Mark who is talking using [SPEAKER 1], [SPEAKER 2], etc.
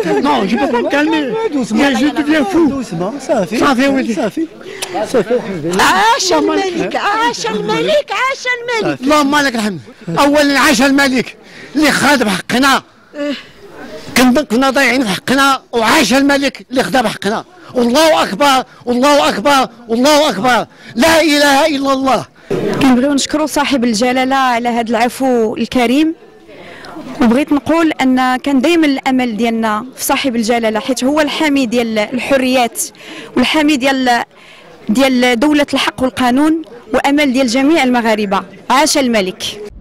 [SPEAKER 1] Non, je ne peux pas me calmer. Je deviens fou.
[SPEAKER 2] Doucement, صافي
[SPEAKER 1] صافي ولدي.
[SPEAKER 2] صافي صافي الحمد لله.
[SPEAKER 3] عاش الملك عاش الملك عاش الملك.
[SPEAKER 1] اللهم لك الحمد. اولا عاش الملك اللي خاد بحقنا، كنا ضايعين في حقنا، وعاش الملك اللي خدا بحقنا. والله اكبر والله اكبر والله اكبر، لا اله الا الله.
[SPEAKER 4] كنبغيو نشكروا صاحب الجلاله على هذا العفو الكريم، وبغيت نقول ان كان دائما الامل ديالنا في صاحب الجلاله، حيت هو الحامي ديال الحريات والحامي ديال دوله الحق والقانون، وامل ديال جميع المغاربه. عاش الملك.